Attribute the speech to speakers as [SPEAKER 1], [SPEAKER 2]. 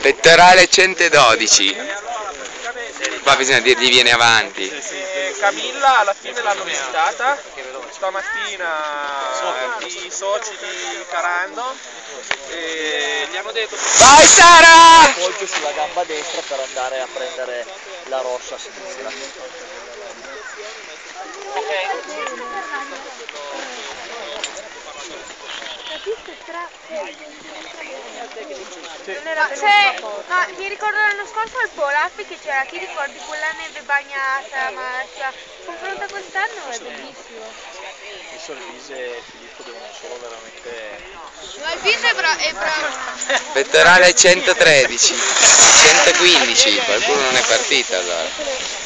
[SPEAKER 1] Pettorale 112. Qua bisogna dirgli viene avanti.
[SPEAKER 2] Camilla alla fine l'hanno visitata stamattina i soci di Carando e gli hanno detto
[SPEAKER 1] vai Sara!
[SPEAKER 3] Appoggio sulla gamba destra per andare a prendere la rossa a sinistra.
[SPEAKER 4] Ma mi ricordo l'anno scorso al Polaf che c'era, ti ricordi quella neve bagnata, marcia? Confronto a quest'anno è bellissimo.
[SPEAKER 3] Adesso il Vise e Filippo devono solo veramente...
[SPEAKER 4] Ma il viso è bravo.
[SPEAKER 1] Pettorale 113. 115, qualcuno non è partito allora.